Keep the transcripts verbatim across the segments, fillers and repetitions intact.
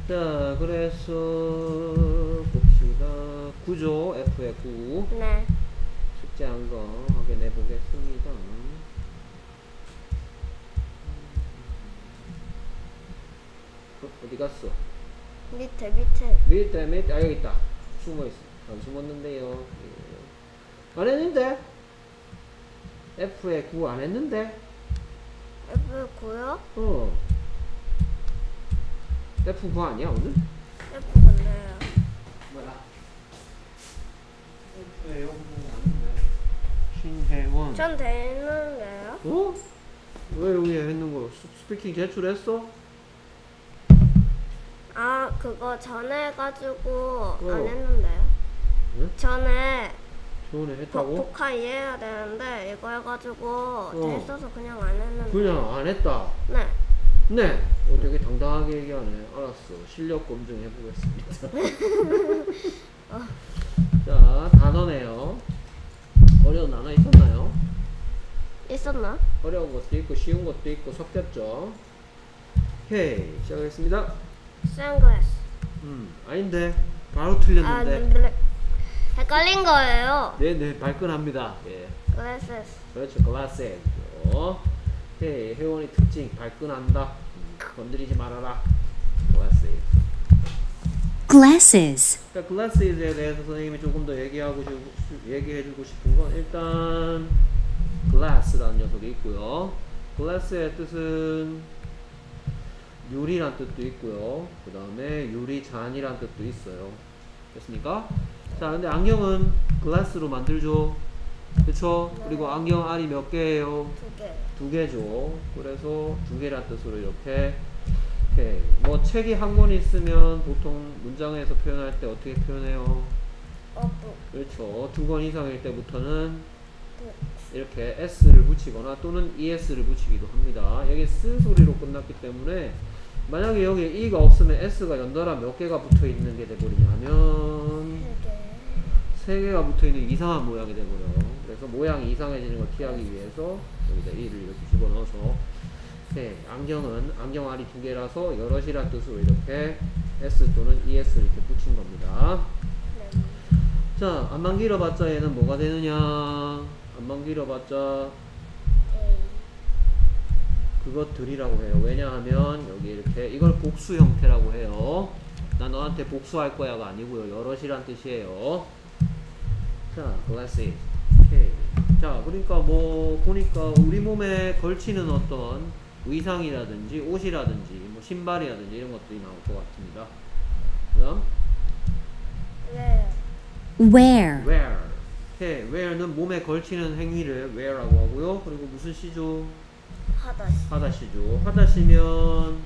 자, 그래서 봅시다. 구죠. F의 구. 네. 숙제한 거 확인해 보겠습니다. 어, 어디 갔어? 밑에 밑에. 밑에 밑에 아 여기 있다. 숨어 있어. 안 숨었는데요. 예. 안 했는데? F의 구 안 했는데? F 구요? 어. F 구 아니야 오늘? F 구네요. 뭐야? F의 구 아닌데. 신혜원. 전 되는데요? 어? 왜 여기 했는 거? 스- 스피킹 제출했어? 아 그거 전에 해가지고 어. 안 했는데요? 응? 전에 전에 복, 했다고? 복화 이해해야 되는데 이거 해가지고 됐어서 그냥 안 했는데. 그냥 안 했다. 네. 네. 어, 되게 당당하게 얘기하네. 알았어. 실력 검증해 보겠습니다. 자, 단어네요. 어려운 단어 있었나요? 있었나? 어려운 것도 있고 쉬운 것도 있고 섞였죠. 오케이, 시작하겠습니다. 선글라스. 음, 아닌데 바로 아, 틀렸는데. 눈블랙. 헷갈린 거예요. 네네, 발끈합니다. 예, Glasses. 그렇죠. 글라스죠. 오케이, 회원의 특징 발끈한다. 음, 건드리지 말아라. 글라스. glasses, 자, 글라스에 대해서 선생님이 조금 더 얘기하고 싶- 얘기해주고 싶은 건 일단 glass라는 녀석이 있고요. glass의 뜻은 유리란 뜻도 있고요. 그 다음에 유리잔이란 뜻도 있어요. 됐습니까? 자, 근데 안경은 glass로 만들죠. 그쵸? 네. 그리고 안경 알이 몇 개예요? 두 개. 두 개죠. 그래서 두 개란 뜻으로 이렇게 오케이. 뭐 책이 한 권 있으면 보통 문장에서 표현할 때 어떻게 표현해요? 어부. 그렇죠. 두 권 이상일 때부터는 부. 이렇게 s를 붙이거나 또는 es를 붙이기도 합니다. 여기 s 소리로 끝났기 때문에 만약에 여기에 e가 없으면 s가 연달아 몇 개가 붙어 있는 게 돼버리냐 하면 세 개. 세 개가 붙어 있는 이상한 모양이 돼버려요. 그래서 모양이 이상해지는 걸 피하기 위해서 여기다 e를 이렇게 집어넣어서 네, 안경은 안경 알이 두 개라서 여럿이란 뜻으로 이렇게 s 또는 es 이렇게 붙인 겁니다. 네. 자, 안만 길어봤자 얘는 뭐가 되느냐? 안만 길어봤자 A. 그것들이라고 해요. 왜냐하면 여기 이렇게 이걸 복수 형태라고 해요. 나 너한테 복수할 거야가 아니고요. 여럿이란 뜻이에요. 자, glasses. 오케이. 자, 그러니까 뭐 보니까 우리 몸에 걸치는 어떤 의상이라든지 옷이라든지 뭐 신발이라든지 이런 것들이 나올 것 같습니다. 그다음 Where. wear, wear. 오케이. wear는 몸에 걸치는 행위를 wear라고 하고요. 그리고 무슨 시죠? 하다시. 하다시죠. 하다시면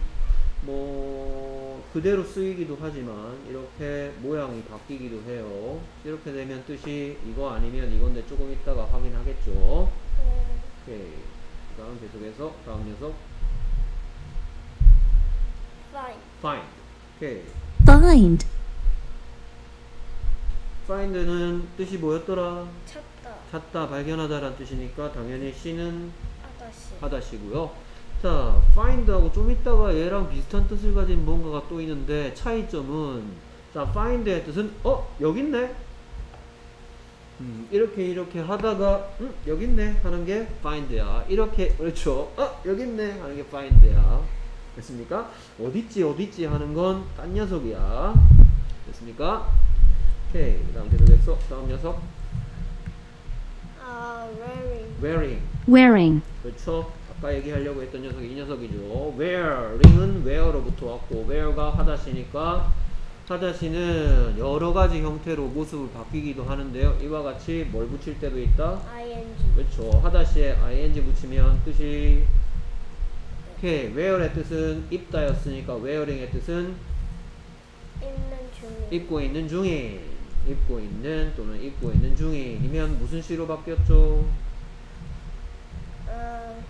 뭐 그대로 쓰이기도 하지만 이렇게 모양이 바뀌기도 해요. 이렇게 되면 뜻이 이거 아니면 이건데 조금 있다가 확인하겠죠. 음, 오케이. 그 다음 계속해서 다음 녀석 Find. find. 오케이. find, find는 뜻이 뭐였더라? 찾다. 찾다, 발견하다라는 뜻이니까 당연히 C는 하다시. 하다시고요. 자, find하고 좀 있다가 얘랑 비슷한 뜻을 가진 뭔가가 또 있는데 차이점은 자, find의 뜻은 어? 여기 있네? 음, 이렇게 이렇게 하다가 음, 여기 있네 하는 게 find야. 이렇게 그렇죠. 어? 여기 있네 하는 게 find야. 됐습니까? 어딨지 어딨지 하는 건 딴 녀석이야. 됐습니까? 오케이. 그 다음 계속해서 다음 녀석 아, wearing. wearing. wearing, 그렇죠. 아까 얘기하려고 했던 녀석이 이 녀석이죠. wearing은 wear로부터 왔고 wear가 하다시니까 하다시는 여러 가지 형태로 모습을 바뀌기도 하는데요. 이와 같이 뭘 붙일 때도 있다. ing. 그렇죠. 하다시에 ing 붙이면 뜻이 오케이. wear의 뜻은 입다였으니까 wearing의 뜻은 입는 중인. 입고 있는 중인, 입고 있는 또는 입고 있는 중인이면 무슨 시로 바뀌었죠? 어,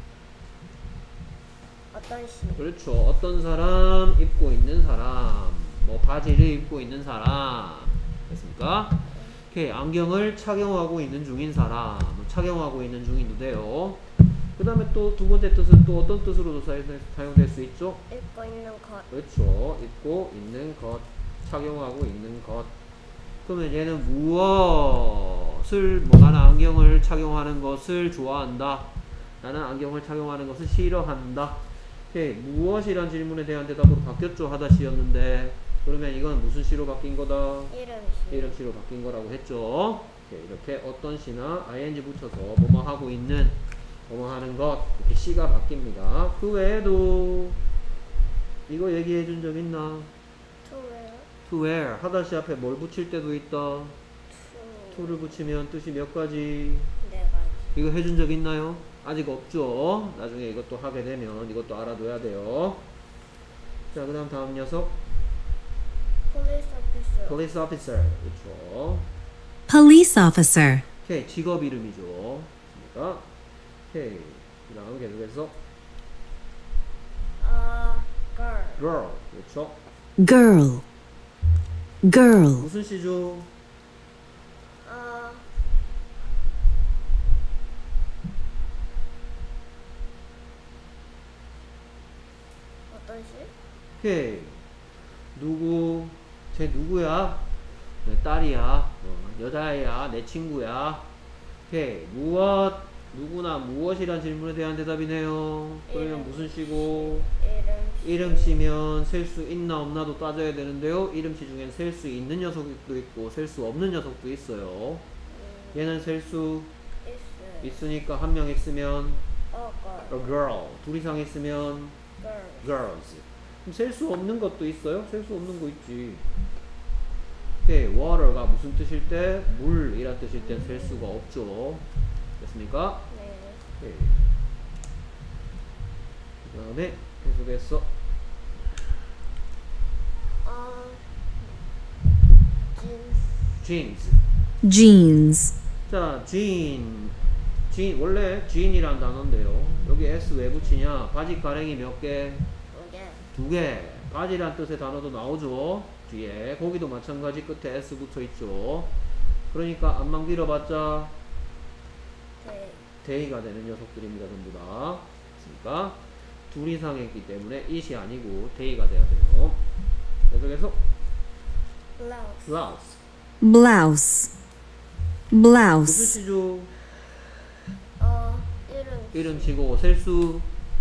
어떤 시? 그렇죠. 어떤 사람, 입고 있는 사람, 뭐 바지를 입고 있는 사람, 됐습니까? 오케이. 안경을 착용하고 있는 중인 사람, 뭐 착용하고 있는 중인도 돼요. 그 다음에 또 두 번째 뜻은 또 어떤 뜻으로도 사용- 사용될 수 있죠? 입고 있는 것. 그렇죠. 입고 있는 것, 착용하고 있는 것. 그러면 얘는 무엇을, 뭐 나는 안경을 착용하는 것을 좋아한다. 나는 안경을 착용하는 것을 싫어한다. 오케이. 무엇이란 질문에 대한 대답으로 바뀌었죠. 하다시였는데. 그러면 이건 무슨 시로 바뀐 거다? 이름시. 이름 시로 바뀐 거라고 했죠. 오케이. 이렇게 어떤 시나 아이엔지 붙여서 뭐뭐 하고 있는, 뭐뭐 하는 것, 이렇게 시가 바뀝니다. 그 외에도 이거 얘기해 준 적 있나? to wear. to where 하다시 앞에 뭘 붙일 때도 있다. to. to를 붙이면 뜻이 몇 가지? 네 가지. 이거 해준 적 있나요? 아직 없죠. 나중에 이것도 하게 되면 이것도 알아둬야 돼요. 자, 그 다음 다음 녀석 police officer. police officer. 그렇죠. Police officer. 오케이. 직업 이름이죠. 그러니까 오케이. 그 다음 계속해서 어, girl. girl. 그렇죠. Girl. Girl. 무슨 시죠? 어, 어떤 시? 오케이. 누구? 쟤 누구야? 내 딸이야. 어, 여자애야. 내 친구야. 오케이. 무엇? 누구나 무엇이란 질문에 대한 대답이네요. 그러면 이름. 무슨 시고? 이름. 이름시면 셀 수 있나 없나도 따져야 되는데요. 이름시 중엔 셀 수 있는 녀석도 있고 셀 수 없는 녀석도 있어요. 얘는 셀 수 is. 있으니까 한 명 있으면 어, girl. a girl. 둘 이상 있으면 girl. girls. 그럼 셀 수 없는 것도 있어요? 셀 수 없는 거 있지. 오케이. water가 무슨 뜻일 때? 물이란 뜻일 땐 셀 수가 없죠. 됐습니까? 네. 오케이. 그 다음에 계속해서 어, jeans. jeans. Jeans. 자, jean. jean 원래 jean이란 단어인데요. 여기 s 왜 붙이냐? 바지 가랭이 몇 개? 이게 두 개. 바지란 뜻의 단어도 나오죠. 뒤에 거기도 마찬가지 끝에 s 붙어 있죠. 그러니까 안만 길어봤자 네. 데이가 되는 녀석들입니다. 전부 다. 그러니까 둘 이상 했기 때문에 it이 아니고 데이가 돼야 돼요. 계속해서 blouse. blouse. Blouse. 무슨 Blouse. 시죠? 어, 이름. 이름치고 셀수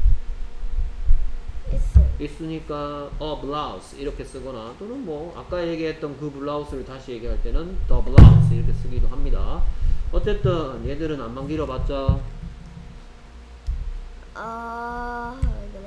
is. 있으니까 a blouse 이렇게 쓰거나 또는 뭐 아까 얘기했던 그 블라우스를 다시 얘기할 때는 the blouse 이렇게 쓰기도 합니다. 어쨌든 얘들은 안만 길어봤자 어, 그래.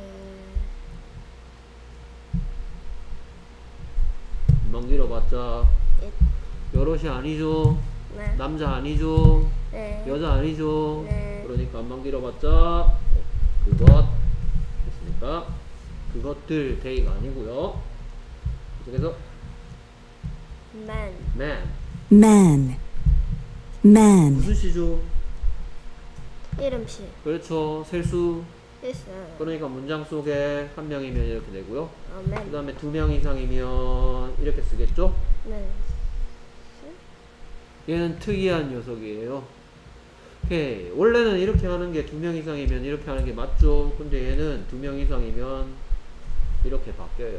안만 길어봤자 it. 여럿이 아니죠. 네. 남자 아니죠. 네. 여자 아니죠. 네. 그러니까 안만 길어봤자 그것 됐습니까? 그것들 데이가 아니고요. 그래서 man. man Man. Man. 무슨 시죠? 이름시. 그렇죠. 셀수 is. 그러니까 문장 속에 한 명이면 이렇게 되고요. 어, 그 man. 다음에 두 명 이상이면 이렇게 쓰겠죠? man. 얘는 특이한 녀석이에요. 오케이. 원래는 이렇게 하는 게 두 명 이상이면 이렇게 하는 게 맞죠? 근데 얘는 두 명 이상이면 이렇게 바뀌어요.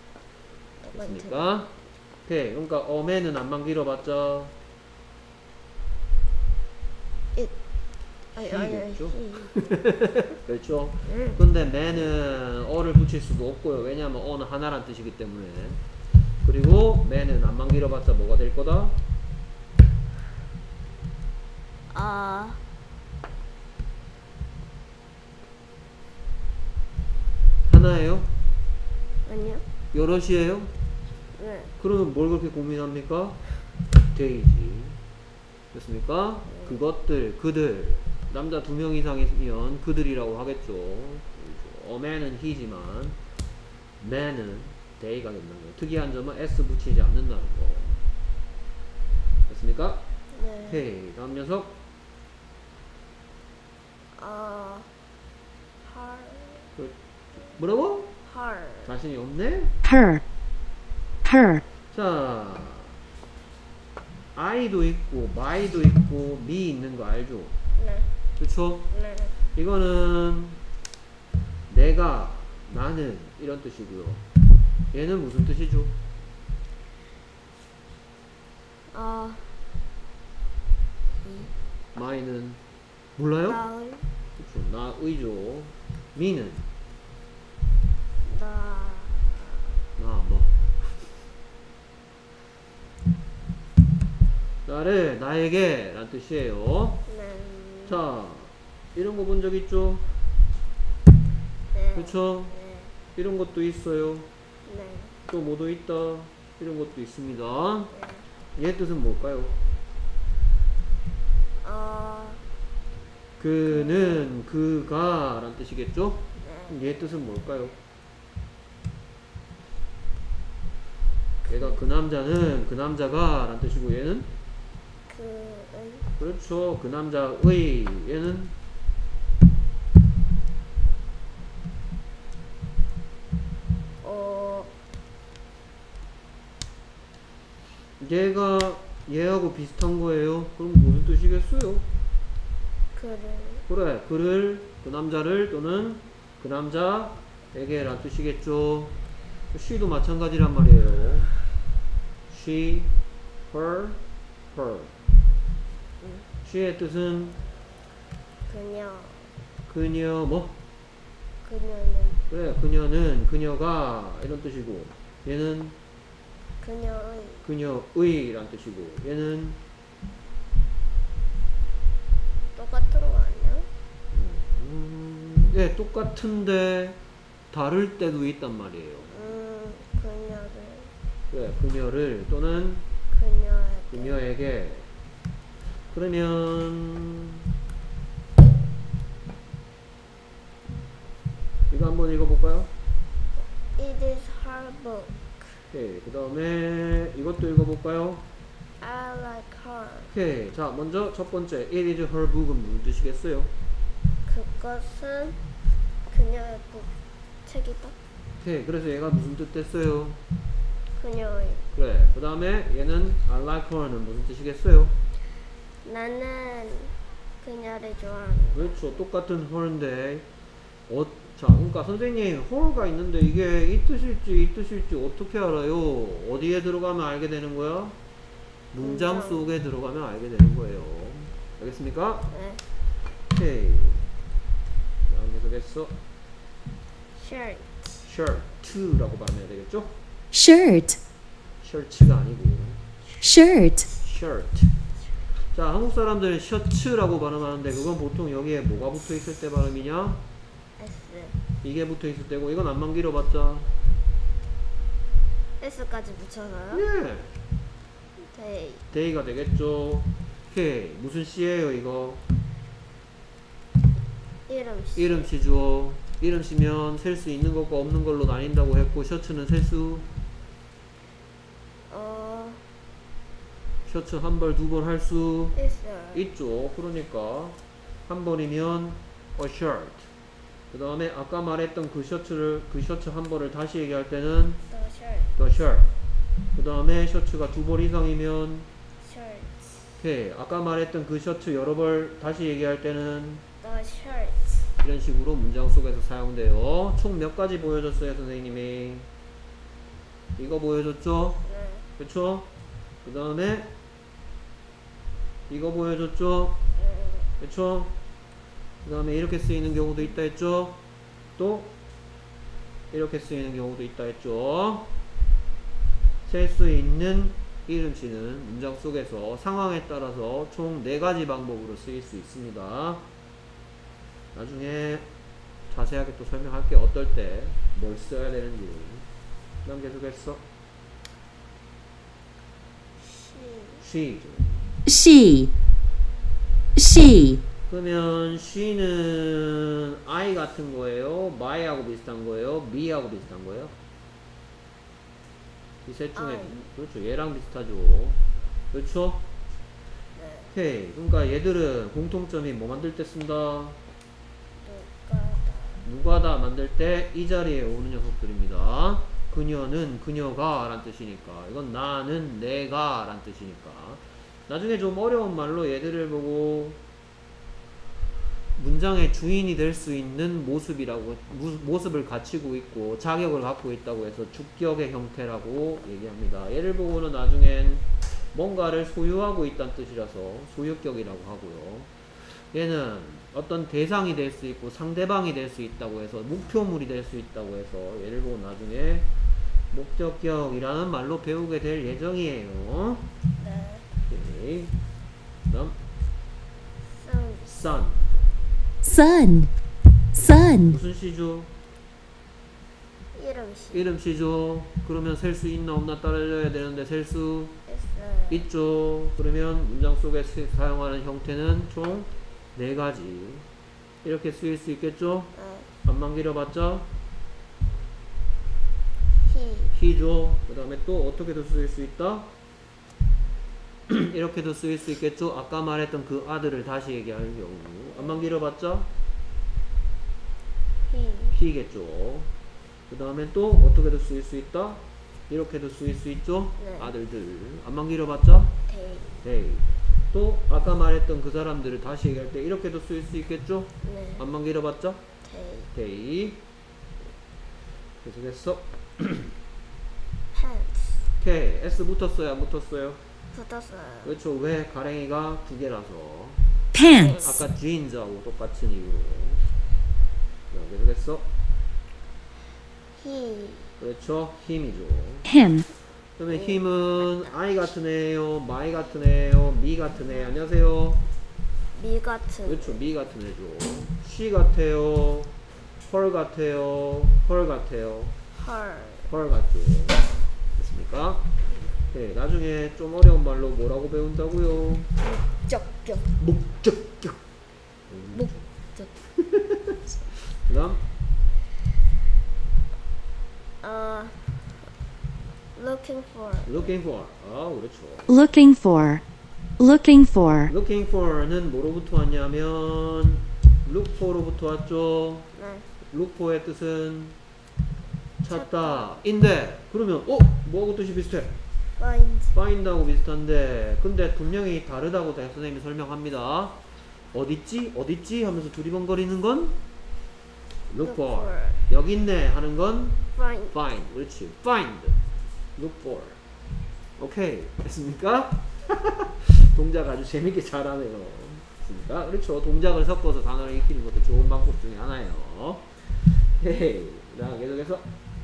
됐습니까? 오케이. 그러니까 어맨은 안만 길어봤자 it. 아니, 아니, 아니. 겠죠? he. 그렇죠? 응. 근데 man은 어를 붙일 수도 없고요. 왜냐하면 어는 하나란 뜻이기 때문에. 그리고 man은 안만 길어봤자 뭐가 될 거다? 아, 하나예요? 아니요. 여럿이에요? 네. 그러면 뭘 그렇게 고민합니까? 데이지. 됐습니까? 그것들, 그들. 남자 두 명 이상이면 그들이라고 하겠죠. a man은 he지만 man은 they가 된다는 거예요. 특이한 점은 s 붙이지 않는다는 거. 됐습니까? 네. 오케이. 다음 녀석. 어, her. 그, 뭐라고? her. 자신이 없네? Her. Her. 자, I도 있고 my도 있고 me 있는 거 알죠? 네. 그쵸? 네. 이거는 내가, 나는 이런 뜻이고요. 얘는 무슨 뜻이죠? 어, my는 몰라요? 나의, 그렇죠. 나의죠. me는 나, 나 뭐. 나를 나에게 란 뜻이에요. 네, 자, 이런 거 본 적 있죠? 네, 그렇죠? 네, 이런 것도 있어요. 네, 또 뭐도 있다. 이런 것도 있습니다. 네. 얘 뜻은 뭘까요? 어, 그는, 그가 란 뜻이겠죠? 네, 얘 뜻은 뭘까요? 얘가 그 남자는 그 남자가 란 뜻이고 얘는 그의, 그렇죠. 그 남자의 얘는 어, 얘가 얘하고 비슷한 거예요. 그럼 무슨 뜻이겠어요? 그를, 그래, 그를, 그 남자를 또는 그 남자에게 란 뜻이겠죠. she도 마찬가지란 말이에요. she, her, her. she의 뜻은 그녀, 그녀 뭐? 그녀는, 그래, 그녀는 그녀가 이런 뜻이고 얘는 그녀의, 그녀의 란 뜻이고 얘는 똑같은 거 아니야? 음, 예, 똑같은데 다를 때도 있단 말이에요. 음, 그녀를, 그래, 그녀를 또는 그녀에게, 그녀에게. 그러면 이거 한번 읽어볼까요? It is her book. 오케이, 그 다음에 이것도 읽어볼까요? I like her. 오케이, 자 먼저 첫 번째 It is her book은 무슨 뜻이겠어요? 그것은 그녀의 복, 책이다. 오케이, 그래서 얘가 무슨 뜻 됐어요? 그녀의. 그래, 그 다음에 얘는 I like her는 무슨 뜻이겠어요? 나는 그녀를 좋아한다. 그렇죠, 똑같은 her인데 어, 자, 그러니까 선생님 her가 있는데 이게 이 뜻일지 이 뜻일지 어떻게 알아요? 어디에 들어가면 알게 되는 거야? 문장 문장. 속에 들어가면 알게 되는 거예요. 알겠습니까? 네. 오케이. 다음 계속했어. Shirt. shirt라고 발음해야 되겠죠? shirt, 셔츠가 아니고 shirt, shirt. 자, 한국 사람들은 셔츠라고 발음하는데 그건 보통 여기에 뭐가 붙어 있을 때 발음이냐? S. 이게 붙어 있을 때고 이건 안만 길어봤자 S까지 붙여서요? 예, Day. 데이가 되겠죠. 오케이. 무슨 시예요 이거? 이름 씨. 이름 시죠. 이름 시면 셀 수 있는 것과 없는 걸로 나뉜다고 했고 셔츠는 셀수 어, 셔츠 한 벌, 두 벌 할 수 있어요. 있죠. 그러니까 한 벌이면 a shirt. 그 다음에 아까 말했던 그 셔츠를 그 셔츠 한 벌을 다시 얘기할 때는 The shirt. the shirt. 그 다음에 셔츠가 두 벌 이상이면 Shirt. 오케이. 아까 말했던 그 셔츠 여러 벌 다시 얘기할 때는 The shirt. 이런 식으로 문장 속에서 사용돼요. 총 몇 가지 보여줬어요, 선생님이? 이거 보여줬죠? 네. 그쵸? 그 다음에 이거 보여줬죠? 네. 그쵸? 그 다음에 이렇게 쓰이는 경우도 있다 했죠? 또 이렇게 쓰이는 경우도 있다 했죠? 셀 수 있는 이름치는 문장 속에서 상황에 따라서 총 네 가지 방법으로 쓰일 수 있습니다. 나중에 자세하게 또 설명할게. 어떨 때 뭘 써야 되는지. 그 다음 계속했어. She. she. she, she, 그러면 she는 I 같은 거예요? my하고 비슷한 거예요? me하고 비슷한 거예요? 이 셋 중에 I. 그렇죠. 얘랑 비슷하죠. 그렇죠? 네. 오케이. 그러니까 얘들은 공통점이 뭐 만들 때 쓴다? 누가다. 누가다 만들 때 이 자리에 오는 녀석들입니다. 그녀는 그녀가 란 뜻이니까 이건 나는 내가 란 뜻이니까 나중에 좀 어려운 말로 얘들을 보고 문장의 주인이 될 수 있는 모습이라고 무, 모습을 갖추고 있고 자격을 갖고 있다고 해서 주격의 형태라고 얘기합니다. 얘를 보고는 나중엔 뭔가를 소유하고 있다는 뜻이라서 소유격이라고 하고요. 얘는 어떤 대상이 될 수 있고 상대방이 될 수 있다고 해서 목표물이 될 수 있다고 해서 얘를 보고 나중에 목적격이라는 말로 배우게 될 예정이에요. 네. 오케이. 그다음 sun. sun sun, sun, 무슨 시죠? 이름씨. 이름 시죠. 그러면 셀 수 있나 없나 따라줘야 되는데 셀 수 있어요. 있죠. 그러면 문장 속에 시- 사용하는 형태는 총 네 가지. 이렇게 쓰일 수 있겠죠? 네. 반만 길어봤죠? he. he죠. 그 다음에 또 어떻게도 쓰일 수 있다? 이렇게도 쓰일 수 있겠죠? 아까 말했던 그 아들을 다시 얘기할 경우. 안만 길어봤죠? he. he겠죠. 그 다음에 또 어떻게도 쓰일 수 있다? 이렇게도 쓰일 수 있죠? 네. 아들들. 안만 길어봤죠? they. they. 또 아까 말했던 그 사람들을 다시 얘기할 때 이렇게도 쓰일 수 있겠죠? 네. 안만 길어봤죠? they. they. 계속해서 pants. 오케이. S 붙었어요? 안 붙었어요? 붙었어요. 그렇죠. 왜? 가랭이가 두 개라서. pants, 아까 jeans하고 똑같은 이유로. 자, 계속해서 he. 그렇죠. 힘이죠. him, 그러면 힘은 I 같은 애예요, my 같은 애예요, me 같은 애. 안녕하세요. me 같은. 그렇죠. me 같은 애죠. she 같아요, her 같아요, her 같아요, her. her 같죠. 됐습니까? 네, 나중에 좀 어려운 말로 뭐라고 배운다고요? 적격. 목적격. 목적. 그 다음 어. looking for. looking for. 아, 그렇죠. looking for, looking for, looking for는 뭐로부터 왔냐면 look for로부터 왔죠. 네. look for의 뜻은 찾다 인데, 그러면 어? 뭐하고 뜻이 비슷해? find. find하고 비슷한데, 근데 분명히 다르다고 대학 선생님이 설명합니다. 어딨지? 어딨지? 하면서 두리번거리는 건 look Look for. for. 여기 있네 하는 건 find. find. 그렇지. find. look for. 오케이. 됐습니까? 동작 아주 재밌게 잘하네요. 됐습니까? 그렇죠. 동작을 섞어서 단어를 익히는 것도 좋은 방법 중에 하나예요. 헤이. 자, 계속해서.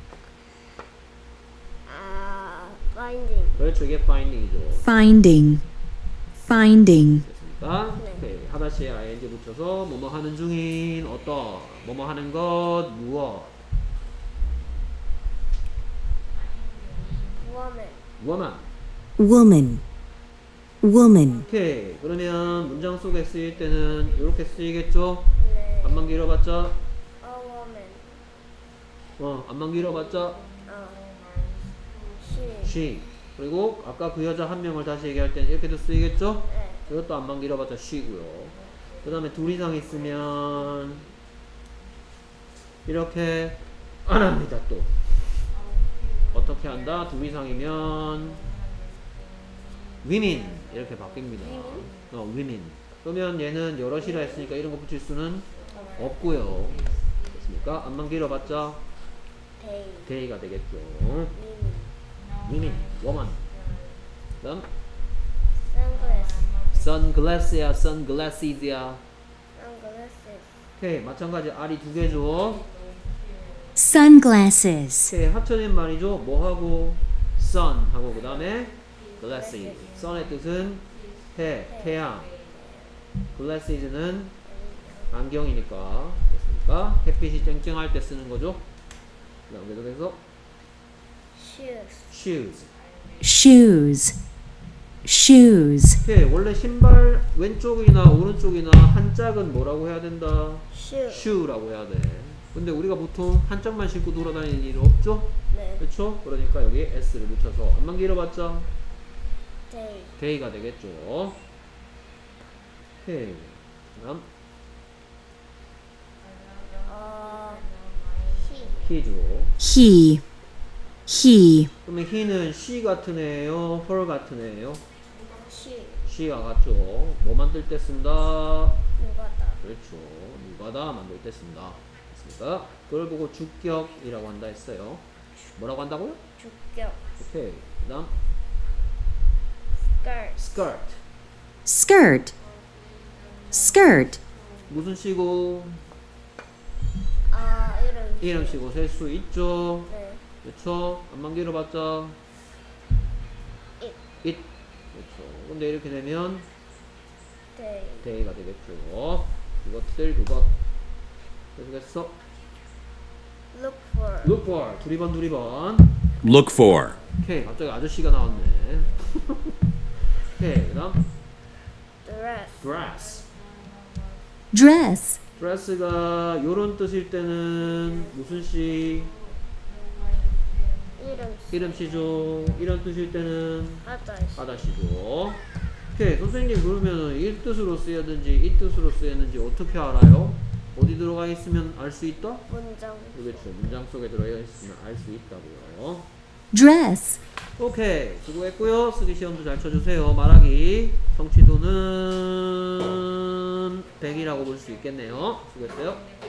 아, finding. 그렇죠. 이게 finding이죠. finding, finding, 됐습니까? 네. 오케이. 하다시에 ing 붙여서 뭐뭐 하는 중인 어떤 뭐뭐 하는 것 무엇 woman. woman. woman, woman, 오케이. 그러면 문장 속에 쓰일 때는 이렇게 쓰이겠죠? 네. 안만 길어봤자 a woman. 어 안만 길어봤자 어. she. she. 그리고 아까 그 여자 한 명을 다시 얘기할 때는 이렇게도 쓰이겠죠? 네. 이것도 안만 길어봤자 she고요. 그 다음에 둘 이상 있으면 이렇게 안 합니다. 또 어떻게 한다? 둘 이상이면 women 이렇게 바뀝니다. 어, women. 그러면 얘는 여럿이라 했으니까 이런 거 붙일 수는 없고요. 됐습니까? 안만 길어봤자 they. they가 되겠죠. women. women, woman. 그다음 sunglass. sunglass야, sunglasses야. sunglasses. 오케이, 마찬가지 R이 두 개죠. sunglasses, 오케이, 합쳐진 말이죠. 뭐하고 sun 하고 그 다음에 glasses. sun의 뜻은 해, 태양. glasses는 안경이니까. 됐습니까? 햇빛이 쨍쨍할 때 쓰는 거죠. 그 다음 계속해서 shoes. shoes. shoes, shoes, 오케이, 원래 신발 왼쪽이나 오른쪽이나 한 짝은 뭐라고 해야 된다? shoe. shoe라고 해야 돼. 근데 우리가 보통 한 짝만 신고 돌아다니는 일이 없죠? 네. 그렇죠? 그러니까 여기 s를 붙여서 안만 길어봤자 they. day가 되겠죠. 오케이. 다음 어. he. he죠. he, he, 그러면 he는 she 같은 애예요, her 같은 애예요? she. she와 같죠. 뭐 만들 때 쓴다? 누가다. 그렇죠. 노가다 만들 때 쓴다. 됐습니까? 그걸 보고 주격이라고 한다 했어요. 뭐라고 한다고요? 주격. 오케이. 그 다음 skirt. skirt. skirt, skirt, 무슨 시고? 아 이름. 이름 시고 셀 수 있죠. 네. 그렇죠. 안만 길어봤자 it. it. 그렇죠. 근데 이렇게 되면 day. day가 되겠죠. 그것들 그것. 계속했어. look for. look for. 두리번 두리번. Look for. 오케이. 갑자기 아저씨가 나왔네. 오케이. 그 다음 dress. dress. dress, dress가 요런 뜻일 때는 무슨 시? 이름. 이름 시죠. 이런 뜻일 때는 하다시. 바다시죠. 오케이. 선생님 그러면 이 뜻으로 쓰였는지 이 뜻으로 쓰였는지 어떻게 알아요? 어디 들어가 있으면 알 수 있다? 문장. 그렇죠. 문장 속에 들어가 있으면 알 수 있다고요. dress, 오케이. 수고했고요. 쓰기 시험도 잘 쳐주세요. 말하기 성취도는 백이라고 볼 수 있겠네요. 수고했어요.